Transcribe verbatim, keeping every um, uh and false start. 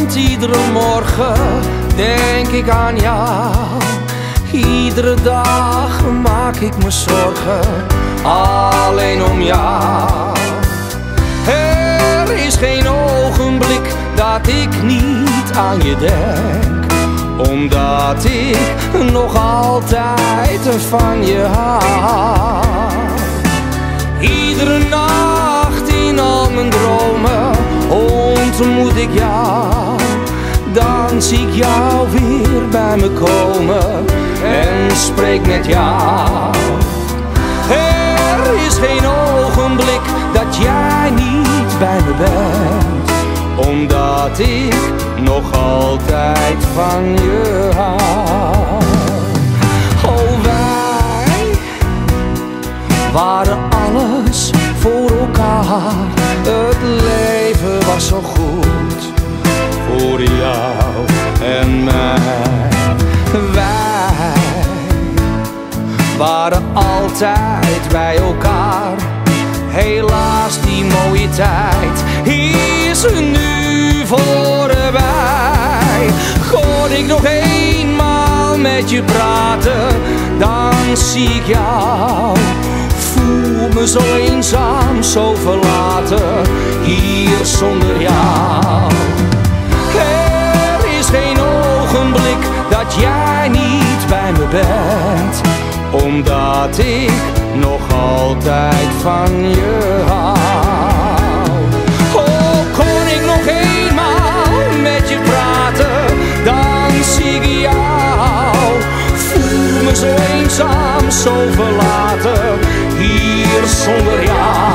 Want iedere morgen denk ik aan jou. Iedere dag maak ik me zorgen, alleen om jou. Er is geen ogenblik dat ik niet aan je denk, omdat ik nog altijd van je hou. Iedere nacht in al mijn dromen ontmoet ik jou. Dan zie ik jou weer bij me komen en spreek met jou. Er is geen ogenblik dat jij niet bij me bent, omdat ik nog altijd van je hou. Oh, wij waren alles voor elkaar. Het leven was zo goed voor jou en mij. Wij waren altijd bij elkaar. Helaas, die mooie tijd is nu voorbij. Kon ik nog eenmaal met je praten, dan zie ik jou. Voel me zo eenzaam, zo verlaten, hier zonder jou. Er is geen ogenblik dat jij niet bij me bent, omdat ik nog altijd van je hou. Oh, kon ik nog eenmaal met je praten, dan zie ik jou. Voel me zo eenzaam, zo verlaten, hier zonder jou.